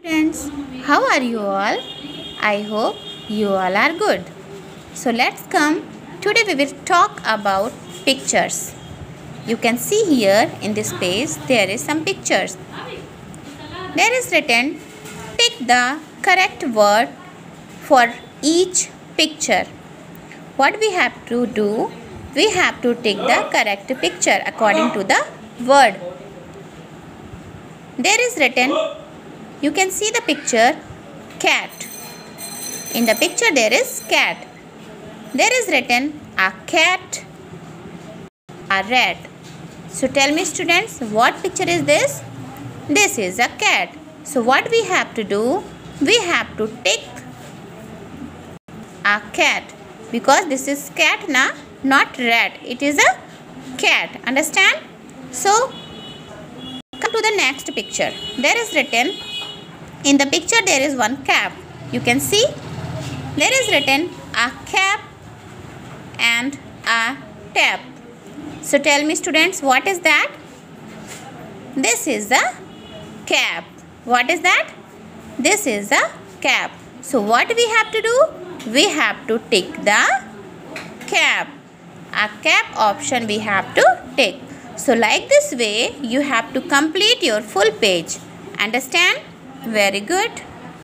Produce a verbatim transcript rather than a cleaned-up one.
Friends, how are you all? I hope you all are good. So let's come. Today we will talk about pictures. You can see here in this page there is some pictures. There is written, pick the correct word for each picture. What we have to do? We have to take the correct picture according to the word. There is written, you can see the picture cat. In the picture there is cat. There is written a cat, a rat. So tell me students, what picture is this? This is a cat. So what we have to do? We have to tick a cat because this is cat na, not rat. It is a cat. Understand? So come to the next picture. There is written, in the picture there is one cap. You can see there is written a cap and a tap. So tell me students, what is that? This is the cap. What is that? This is the cap. So what we have to do? We have to tick the cap. A cap option we have to tick. So like this way you have to complete your full page. Understand? Very good.